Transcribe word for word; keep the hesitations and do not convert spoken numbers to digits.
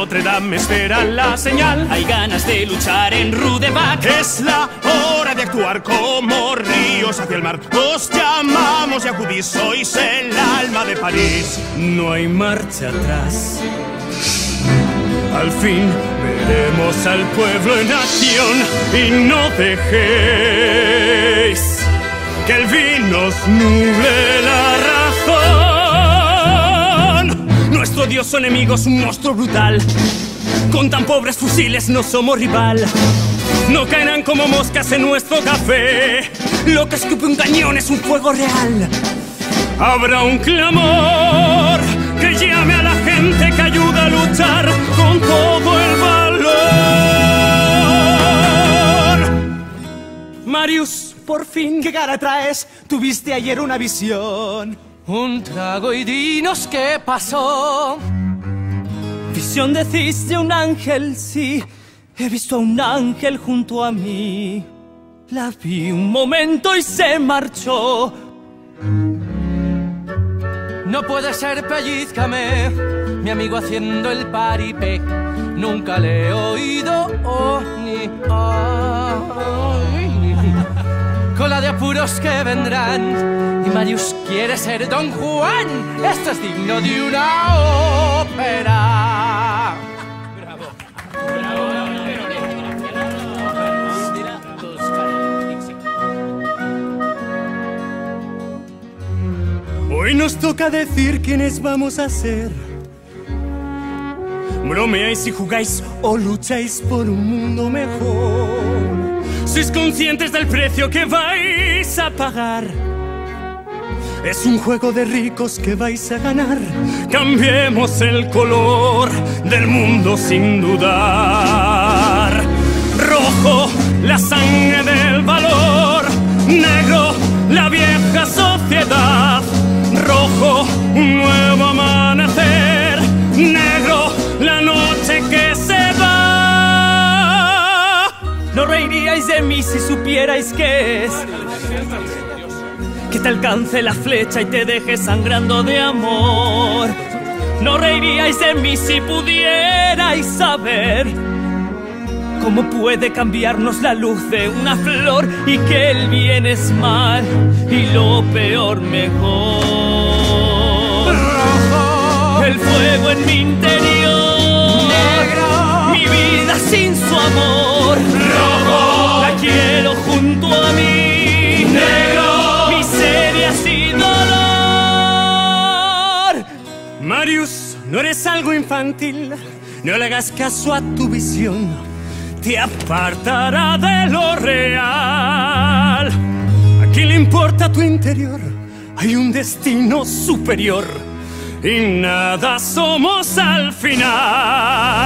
Notre Dame espera la señal. Hay ganas de luchar en Rudeback. Es la hora de actuar como ríos hacia el mar. Os llamamos y acudís, sois el alma de París. No hay marcha atrás. Al fin veremos al pueblo en acción y no dejéis que el vino os nuble la razón. Nuestro odioso enemigo es un monstruo brutal. Con tan pobres fusiles no somos rival. No caerán como moscas en nuestro café. Lo que escupe un cañón es un fuego real. Habrá un clamor que llame a la gente que ayuda a luchar con todo el valor. Marius, por fin. ¿Qué cara traes? Tuviste ayer una visión. Un trago y dinos qué pasó. Visión decís de un ángel, sí. He visto a un ángel junto a mí. La vi un momento y se marchó. No puede ser, pellízcame, mi amigo haciendo el paripé. Nunca le he oído oh, ni ay. Cola de apuros que vendrán y Marius quiere ser Don Juan. Esto es digno de una ópera. Bravo. Hoy nos toca decir quiénes vamos a ser. Bromeáis y jugáis o lucháis por un mundo mejor. Sois conscientes del precio que vais a pagar. Es un juego de ricos que vais a ganar. Cambiemos el color del mundo sin dudar. Rojo, la sangre del valor. Negro, la vieja sociedad. Rojo, un nuevo amanecer. Negro, la noche que se va. No reiríais de mí si supierais qué es. Que te alcance la flecha y te deje sangrando de amor. No reiríais de mí si pudierais saber cómo puede cambiarnos la luz de una flor y que el bien es mal y lo peor mejor. Rojo, el fuego en mi interior. Negro, mi vida sin su amor. Rojo, la quiero junto a mí. Negro, miserias y dolor. Marius, no eres algo infantil. No le hagas caso a tu visión. Te apartará de lo real. ¿A quién le importa tu interior? Hay un destino superior y nada somos al final.